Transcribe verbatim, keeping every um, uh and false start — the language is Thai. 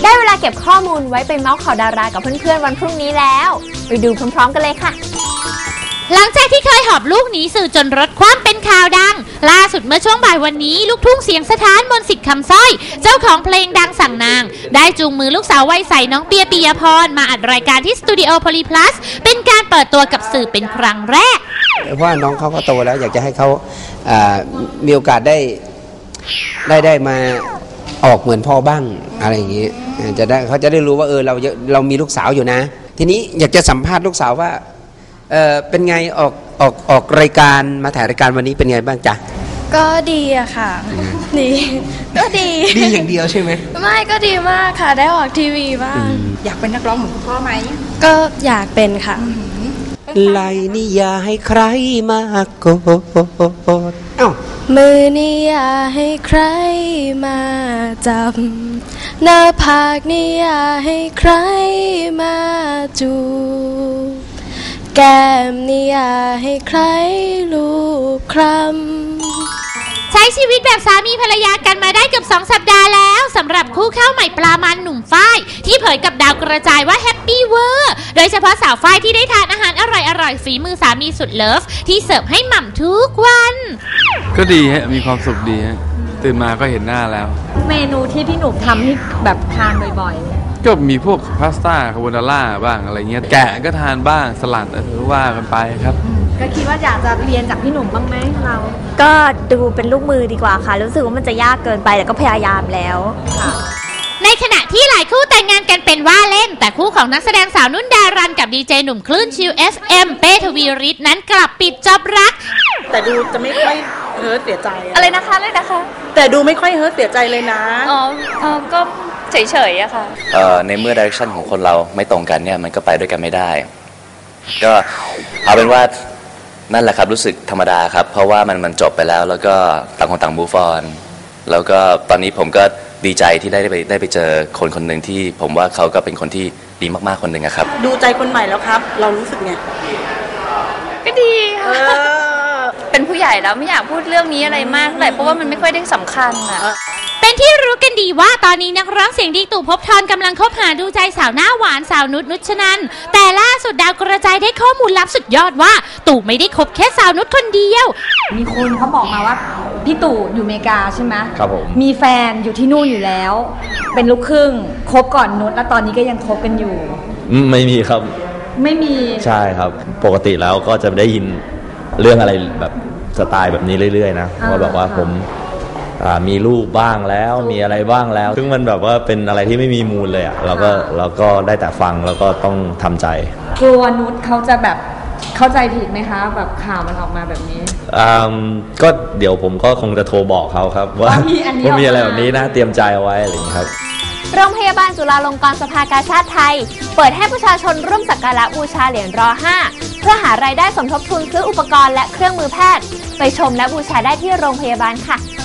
ได้เวลาเก็บข้อมูลไว้ไปเมาส์ข่าวดารากับเพื่อนๆวันพรุ่งนี้แล้วไปดูพร้อมๆกันเลยค่ะหลังจากที่เคยหอบลูกหนีสื่อจนรถคว่ำเป็นข่าวดังล่าสุดเมื่อช่วงบ่ายวันนี้ลูกทุ่งเสียงสถานมนต์สิทธิ์คำสร้อยเจ้าของเพลงดังสั่งนางได้จูงมือลูกสาววัยใสน้องเปียปิยพรมาอัดรายการที่สตูดิโอโพลีพลัสเป็นการเปิดตัวกับสื่อเป็นครั้งแรกเพราะว่าน้องเขาก็โตแล้วอยากจะให้เขามีโอกาสได้ได้ได้มาออกเหมือนพ่อบ้างอะไรอย่างนี้จะได้เขาจะได้รู้ว่าเออเราเรามีลูกสาวอยู่นะทีนี้อยากจะสัมภาษณ์ลูกสาวว่าเออเป็นไงออกออกออกรายการมาถ่ายรายการวันนี้เป็นไงบ้างจ๊ะก็ดีอะค่ะดีก็ดีดีอย่างเดียวใช่ไหมไม่ก็ดีมากค่ะได้ออกทีวีบ้างอยากเป็นนักร้องเหมือนคุณพ่อไหมก็อยากเป็นค่ะไลนี่อย่าให้ใครมาโกดเอ้ามือนี่อย่าให้ใครมาจับหน้าผากนี่อย่าให้ใครมาจูบแก้มนี่อย่าให้ใครลูบคลำใช้ชีวิตแบบสามีภรรยากันมาได้เกือบสองสัปดาห์แล้วสำหรับคู่ข้าวใหม่ปลามันหนุ่มฝ้ายที่เผยกับดาวกระจายว่าแฮปปี้เวอร์โดยเฉพาะสาวฝ้ายที่ได้ทานอาหารอร่อยๆฝีมือสามีสุดเลิฟที่เสิร์ฟให้หม่ำทุกวันก็ดีฮะมีความสุขดีฮะตื่นมาก็เห็นหน้าแล้วเมนูที่พี่หนุ่มทำที่แบบทานบ่อยๆก็มีพวกพาสต้าคาโบนาร่าบ้างอะไรเงี้ยแกะก็ทานบ้างสลัดหรือว่ากันไปครับก็คิดว่าอยากจะเรียนจากพี่หนุ่มบ้างไหมเราก็ดูเป็นลูกมือดีกว่าค่ะรู้สึกว่ามันจะยากเกินไปแต่ก็พยายามแล้วในขณะที่หลายคู่แต่งงานกันเป็นว่าเล่นแต่คู่ของนักแสดงสาวนุ่นดารันกับดีเจหนุ่มคลื่นชิล เอฟ เอ็ม เป้ทวีฤทธิ์นั้นกลับปิดจ็อบรักแต่ดูจะไม่ค่อยเฮิร์ตเสียใจอะไรนะคะเลยนะคะแต่ดูไม่ค่อยเฮิร์ตเสียใจเลยนะอ๋อก็เฉยๆอะค่ะเอ่อในเมื่อ direction ของคนเราไม่ตรงกันเนี่ยมันก็ไปด้วยกันไม่ได้ก็เอาเป็นว่านั่นแหละครับรู้สึกธรรมดาครับเพราะว่ามันมันจบไปแล้วแล้วก็ต่างคนต่าง move on แล้วก็ตอนนี้ผมก็ดีใจที่ได้ไปได้ไปเจอคนคนหนึ่งที่ผมว่าเขาก็เป็นคนที่ดีมากๆคนหนึ่งครับดูใจคนใหม่แล้วครับเรารู้สึกไงก็ดีค่ะเป็นผู้ใหญ่แล้วไม่อยากพูดเรื่องนี้อะไรมากเลยเพราะว่ามันไม่ค่อยได้สำคัญอะเป็นที่รู้กันดีว่าตอนนี้นักร้องเสียงดีตู่ภพธรกำลังคบหาดูใจสาวหน้าหวานสาวนุชนุชนันท์แต่ล่าสุดดาวกระจายได้ข้อมูลลับสุดยอดว่าตู่ไม่ได้คบแค่สาวนุชคนเดียวมีคนเขาบอกมาว่าพี่ตู่อยู่อเมริกาใช่ไหมครับผมมีแฟนอยู่ที่นู่นอยู่แล้วเป็นลูกครึ่งคบก่อนนุชแล้วตอนนี้ก็ยังคบกันอยู่ไม่มีครับไม่มีใช่ครับปกติแล้วก็จะได้ยินเรื่องอะไรแบบสไตล์แบบนี้เรื่อยๆนะว่าแบบว่าผมมีลูกบ้างแล้วมีอะไรบ้างแล้วซึ่งมันแบบว่าเป็นอะไรที่ไม่มีมูลเลยอ่ะเราก็เราก็ได้แต่ฟังแล้วก็ต้องทำใจกลัวนุชเขาจะแบบเข้าใจผิดไหมคะแบบข่าวมันออกมาแบบนี้อ่าก็เดี๋ยวผมก็คงจะโทรบอกเขาครับว่าว่ามีอะไรแบบนี้นะเตรียมใจเอาไว้อะไรอย่างนี้ครับโรงพยาบาลจุฬาลงกรณ์สภากาชาดไทยเปิดให้ประชาชนร่วมสักการะบูชาเหรียญรอห้าเพื่อหารายได้สมทบทุนซื้ออุปกรณ์และเครื่องมือแพทย์ไปชมและบูชาได้ที่โรงพยาบาลค่ะ